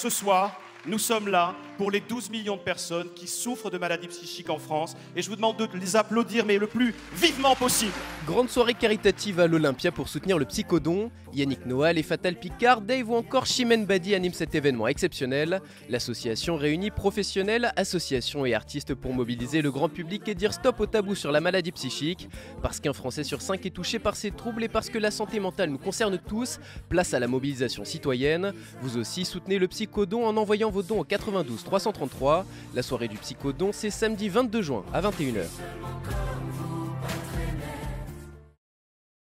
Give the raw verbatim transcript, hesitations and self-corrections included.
Ce soir, nous sommes là pour les douze millions de personnes qui souffrent de maladies psychiques en France et je vous demande de les applaudir mais le plus vivement possible. Grande soirée caritative à l'Olympia pour soutenir le Psychodon. Yannick Noah, les Fatal Picard, Dave ou encore Chimène Badi animent cet événement exceptionnel. L'association réunit professionnels, associations et artistes pour mobiliser le grand public et dire stop au tabou sur la maladie psychique. Parce qu'un Français sur cinq est touché par ces troubles et parce que la santé mentale nous concerne tous, place à la mobilisation citoyenne. Vous aussi soutenez le Psychodon en envoyant vos dons au quatre-vingt-douze trois cent trente-trois. La soirée du Psychodon, c'est samedi vingt-deux juin à vingt et une heures.